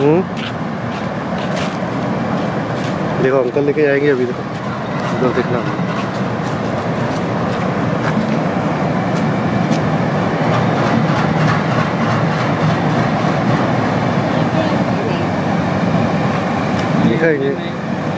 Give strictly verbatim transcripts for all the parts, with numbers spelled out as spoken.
हम्म, देखो अंकल लेके जाएंगे अभी। देखो इधर देखना। दिखाएंगे।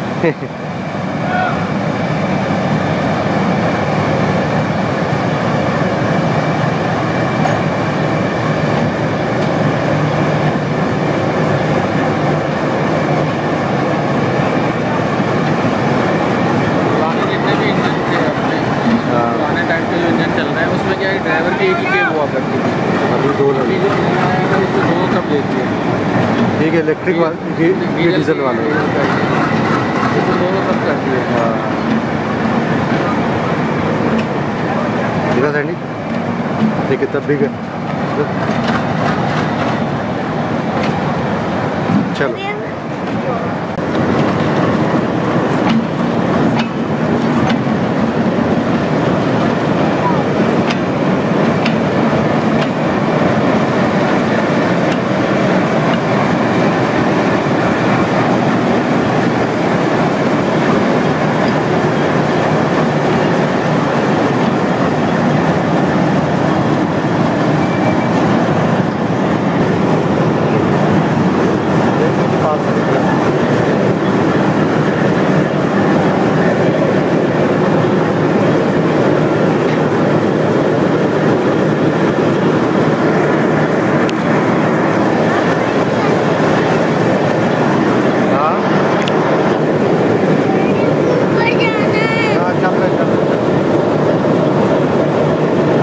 ड्राइवर की एक ही केब हुआ करती थी, अभी दो लगे। दो कब देती है। ठीक है, इलेक्ट्रिक वाले, डीजल वाले दोनों कब करती है। हाँ देखा सैंडी, देखिए तब भी गए। चलो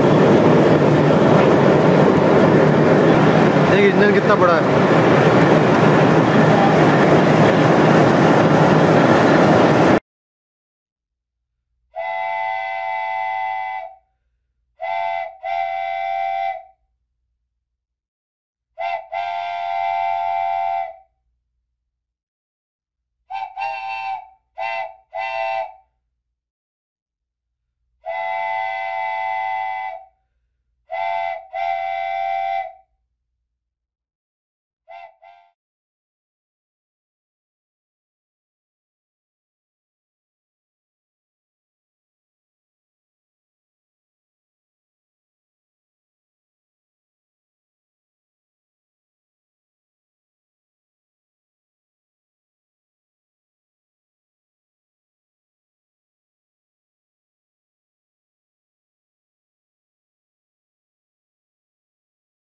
इंजन कितना बड़ा है।